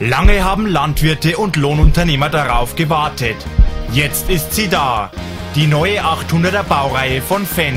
Lange haben Landwirte und Lohnunternehmer darauf gewartet. Jetzt ist sie da, die neue 800er Baureihe von Fendt.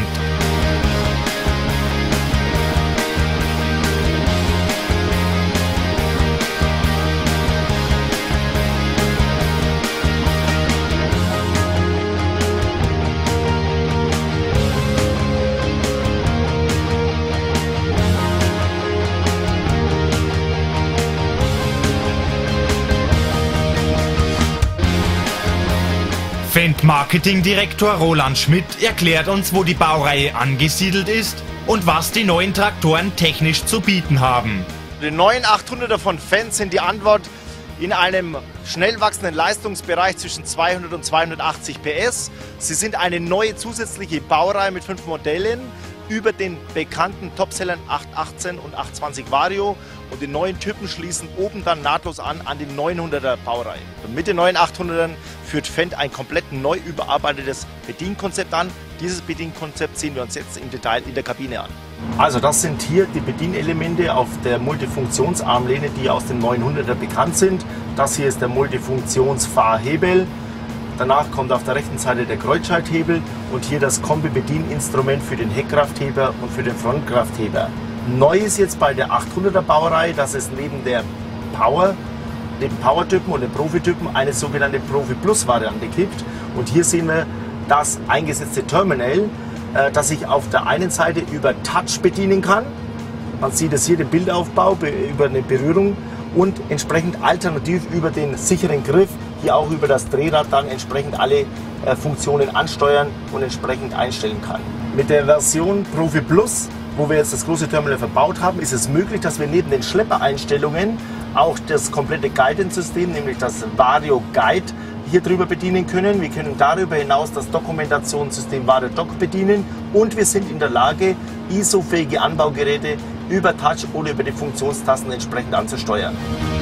Fendt Marketingdirektor Roland Schmidt erklärt uns, wo die Baureihe angesiedelt ist und was die neuen Traktoren technisch zu bieten haben. Die neuen 800er von Fendt sind die Antwort in einem schnell wachsenden Leistungsbereich zwischen 200 und 280 PS. Sie sind eine neue zusätzliche Baureihe mit 5 Modellen über den bekannten Topsellern 818 und 820 Vario, und die neuen Typen schließen oben dann nahtlos an die 900er Baureihe. Und mit den neuen 800ern führt Fendt ein komplett neu überarbeitetes Bedienkonzept an. Dieses Bedienkonzept sehen wir uns jetzt im Detail in der Kabine an. Also das sind hier die Bedienelemente auf der Multifunktionsarmlehne, die aus den 900er bekannt sind. Das hier ist der Multifunktionsfahrhebel. Danach kommt auf der rechten Seite der Kreuzschalthebel und hier das Kombi-Bedieninstrument für den Heckkraftheber und für den Frontkraftheber. Neu ist jetzt bei der 800er Baureihe, dass es neben den Power-Typen und den Profi-Typen eine sogenannte Profi-Plus-Variante gibt. Und hier sehen wir das eingesetzte Terminal, das ich auf der einen Seite über Touch bedienen kann. Man sieht es hier, den Bildaufbau über eine Berührung, und entsprechend alternativ über den sicheren Griff, hier auch über das Drehrad dann entsprechend alle Funktionen ansteuern und entsprechend einstellen kann. Mit der Version Profi Plus, wo wir jetzt das große Terminal verbaut haben, ist es möglich, dass wir neben den Schleppereinstellungen auch das komplette Guidance-System, nämlich das Vario Guide, hier drüber bedienen können. Wir können darüber hinaus das Dokumentationssystem Vario Doc bedienen, und wir sind in der Lage, ISO-fähige Anbaugeräte über Touch oder über die Funktionstasten entsprechend anzusteuern.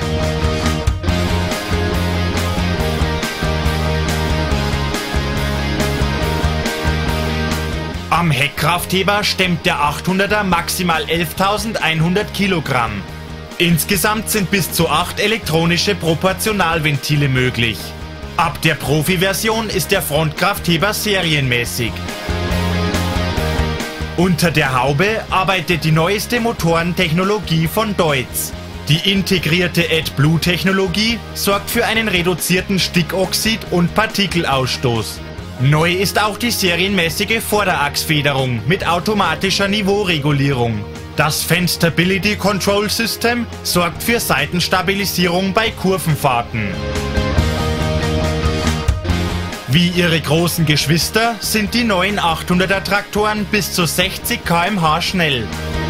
Am Heckkraftheber stemmt der 800er maximal 11.100 Kilogramm. Insgesamt sind bis zu 8 elektronische Proportionalventile möglich. Ab der Profi-Version ist der Frontkraftheber serienmäßig. Unter der Haube arbeitet die neueste Motorentechnologie von Deutz. Die integrierte AdBlue-Technologie sorgt für einen reduzierten Stickoxid- und Partikelausstoß. Neu ist auch die serienmäßige Vorderachsfederung mit automatischer Niveauregulierung. Das Fendt Stability Control System sorgt für Seitenstabilisierung bei Kurvenfahrten. Wie ihre großen Geschwister sind die neuen 800er Traktoren bis zu 60 km/h schnell.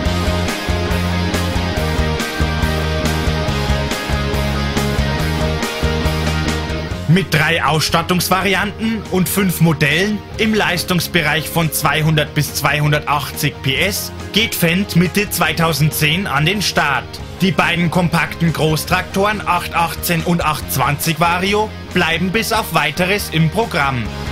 Mit 3 Ausstattungsvarianten und 5 Modellen im Leistungsbereich von 200 bis 280 PS geht Fendt Mitte 2010 an den Start. Die beiden kompakten Großtraktoren 818 und 820 Vario bleiben bis auf Weiteres im Programm.